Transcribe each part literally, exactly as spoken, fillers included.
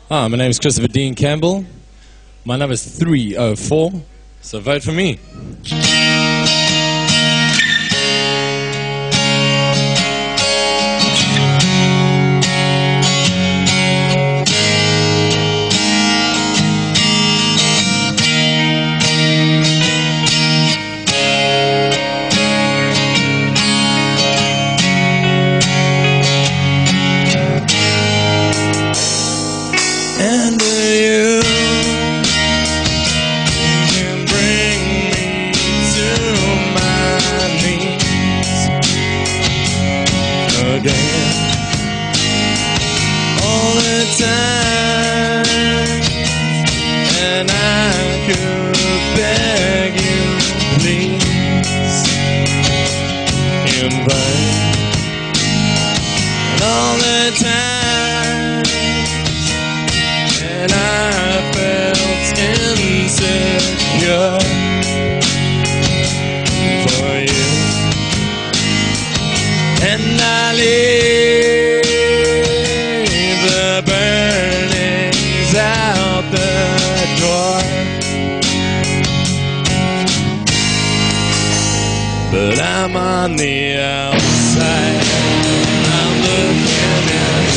Ah, my name is Christopher Dean Campbell. My number is three oh four, so vote for me. And you can bring me to my knees again all the time, and I could beg you, please, in vain, and all the time. And I felt insecure for you, and I leave the burnings out the door, but I'm on the outside. I'm looking in.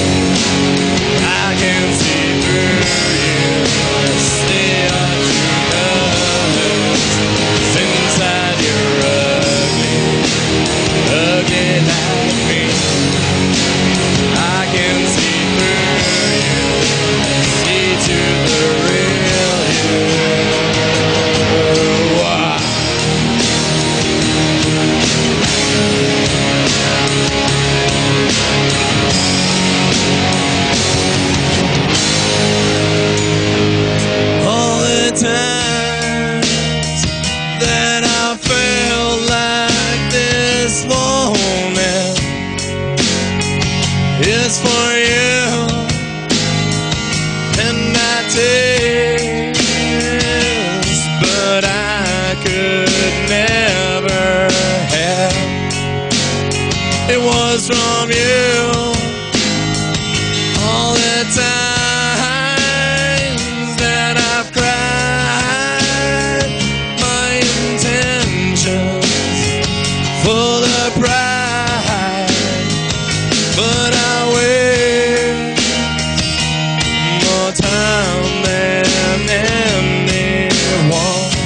I can see through you. I see your true colors. Inside you're ugly, ugly like me. I can see through you. See to the real you. Wow. Times that I felt like this moment is for you, and I taste, but I could never have. It was from you all the time. Full of pride, but I waste more time than anyone.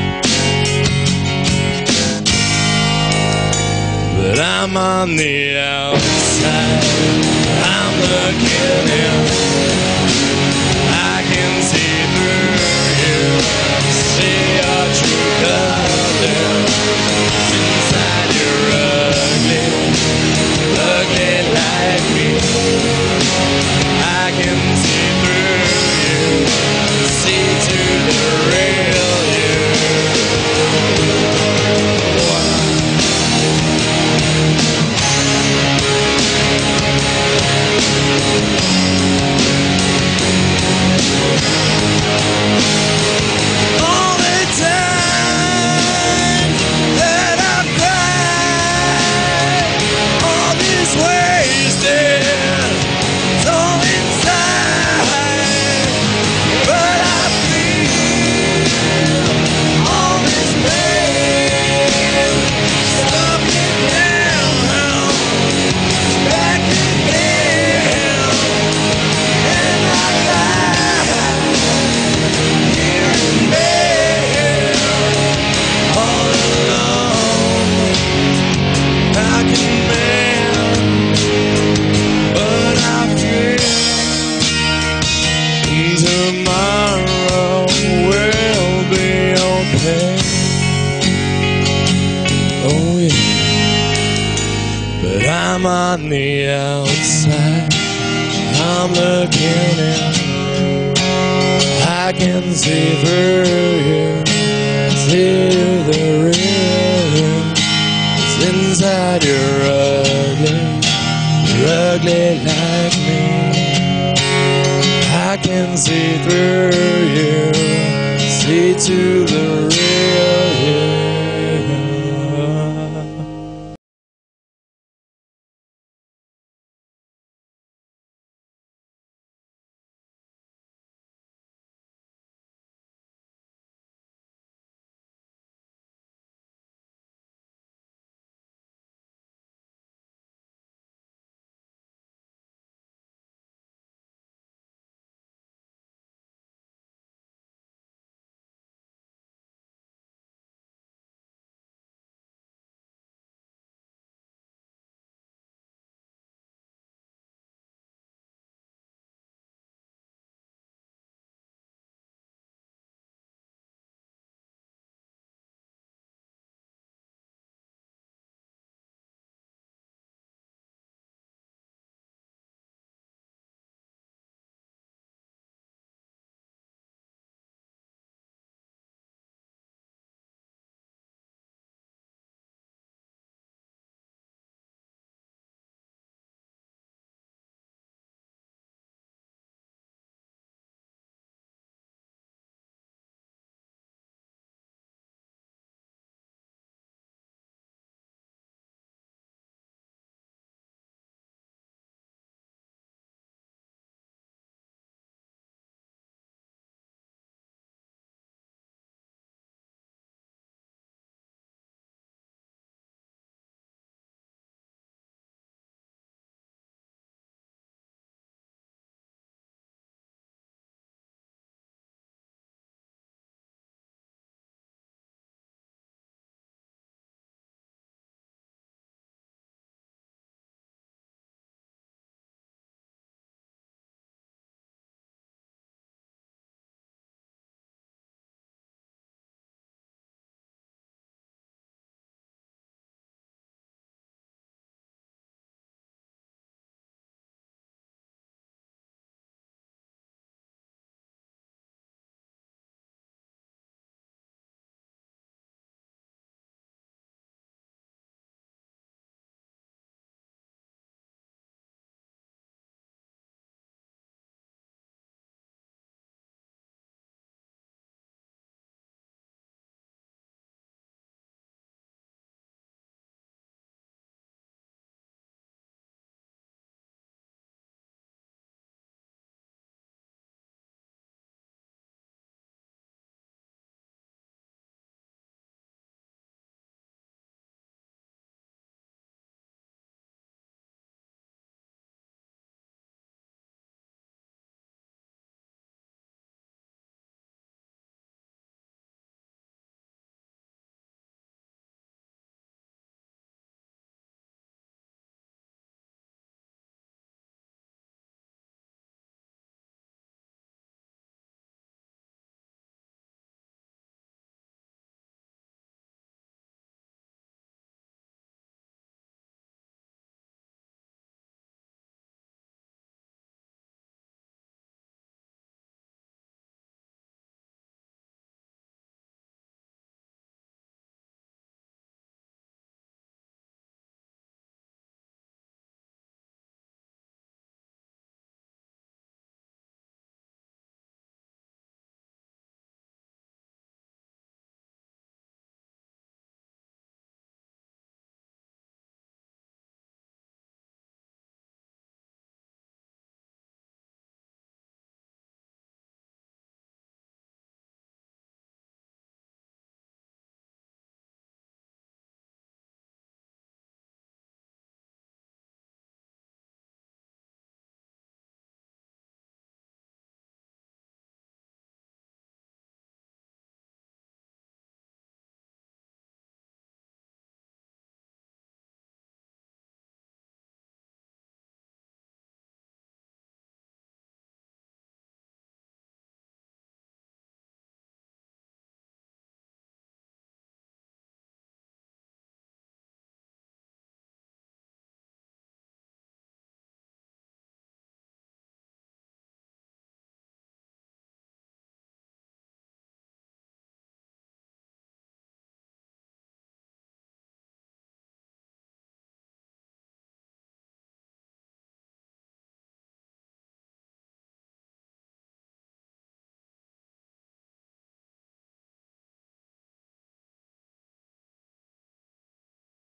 But I'm on the outside. I'm looking in. I can see through you. See your true colors. Inside you're ugly, ugly like me. I can see through you, see to the real you. All the time that I've cried, all this wasted, it's all inside, but I feel all this pain, stuck it down, back again, and I lie here in bed, all alone. I can mend, but I fear tomorrow will be okay. Oh yeah, but I'm on the outside. I'm looking in. I can see through you, see the real you. Inside you're ugly, you're ugly like me. I can see through you, see to the